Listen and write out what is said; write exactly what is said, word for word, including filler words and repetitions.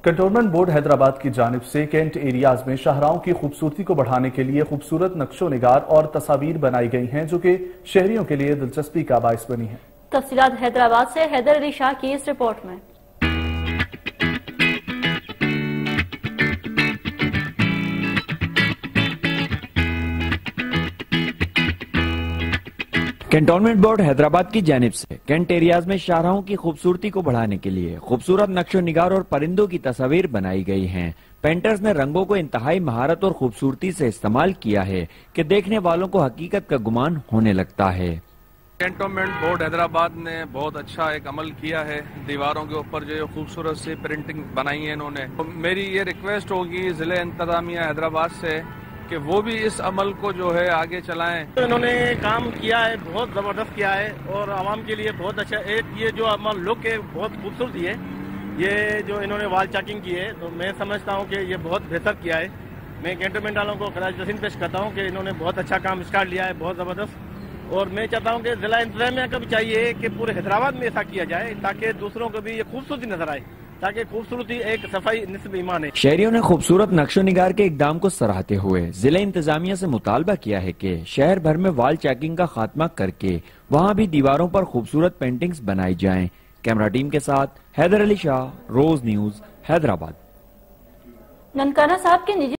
Cantonment board Hyderabad کی جانب سے کینٹ ایریاز میں شاہراہوں کی خوبصورتی کو بڑھانے کے لیے خوبصورت نقش و نگار اور تصاویر بنائی گئی ہیں جو کہ شہریوں کے لیے دلچسپی کا باعث بنی ہیں۔ تفصیلات حیدرآباد سے حیدر علی شاہ کی اس رپورٹ میں۔ کنٹونمنٹ بورڈ حیدرآباد کی جانب سے کینٹ ایریاز میں شاہراہوں کی خوبصورتی کو بڑھانے کے لیے خوبصورت نقش و نگار اور پرندوں کی تصاویر بنائی گئی ہیں۔ پینٹرز نے رنگوں کو انتہائی مہارت اور خوبصورتی سے استعمال کیا ہے کہ دیکھنے والوں کو حقیقت کا گمان ہونے لگتا ہے۔ کنٹونمنٹ بورڈ حیدرآباد نے بہت اچھا ایک عمل کیا ہے، دیواروں کے اوپر جو خوبصورت سی پرنٹنگ بنائی ہے انہوں نے۔ میری یہ ریکویسٹ ہوگی ضلع انتظامیہ حیدرآباد سے کہ وہ بھی اس عمل کو جو ہے آگے چلائیں۔ انہوں نے کام کیا ہے، بہت زبردست کیا ہے اور عوام کے لیے بہت اچھا ایک یہ جو عمل لک ہے بہت خوبصورتی ہے۔ یہ جو انہوں نے وال چاکنگ کی ہے تو میں سمجھتا ہوں کہ یہ بہت بہتر کیا ہے۔ میں کنٹونمنٹ والوں کو خراج تحسین پیش کرتا ہوں کہ انہوں نے بہت اچھا کام اسٹارٹ لیا ہے، بہت زبردست۔ اور میں چاہتا ہوں کہ ضلع انتظامیہ کا بھی چاہیے کہ پورے حیدرآباد میں ایسا کیا جائے تاکہ دوسروں کو بھی یہ خوبصورتی نظر آئے، تاکہ خوبصورتی ایک صفائی نصف ایمان ہے۔ شہریوں نے خوبصورت نقش و نگار کے اقدام کو سراہتے ہوئے ضلع انتظامیہ سے مطالبہ کیا ہے کہ شہر بھر میں وال چیکنگ کا خاتمہ کر کے وہاں بھی دیواروں پر خوبصورت پینٹنگز بنائی جائیں۔ کیمرہ ٹیم کے ساتھ حیدر علی شاہ، روز نیوز، حیدرآباد۔ ننکانہ صاحب کے نجی